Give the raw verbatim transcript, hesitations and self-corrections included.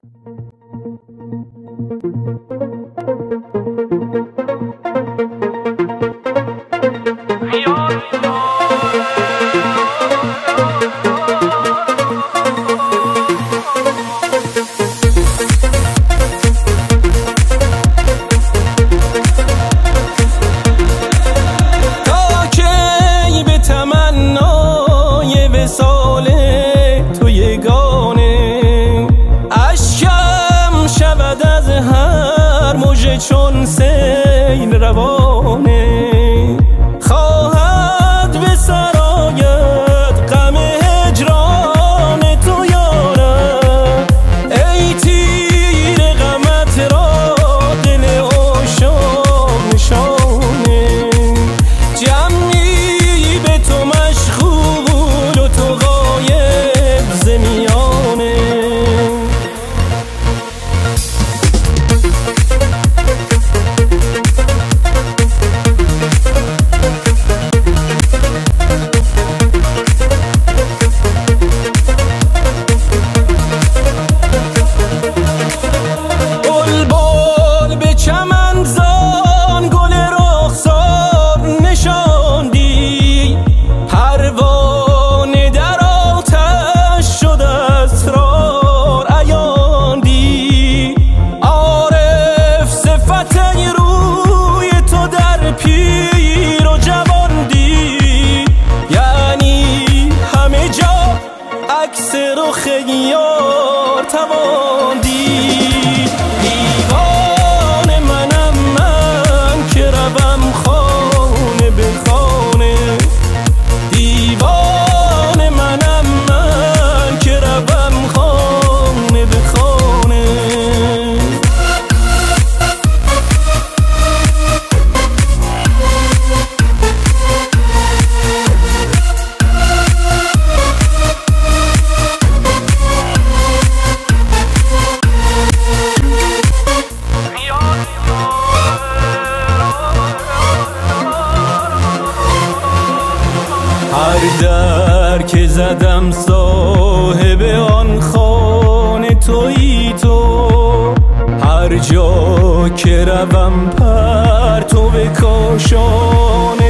چون سیل روانه خواهد به سرایت غم هجران تو یارم، ای تیر غمت را دل عاشق نشانه، جمعی به تو مشغول و تو غایب ز میانه. عکس رخ یار توان دید، دیوانه منم من که روم خانه به خانه، دیوانه منم من که روم خانه به خانه. هر در که زدم صاحب آن خانه تویی تو، هر جا که روم پرتو کاشانه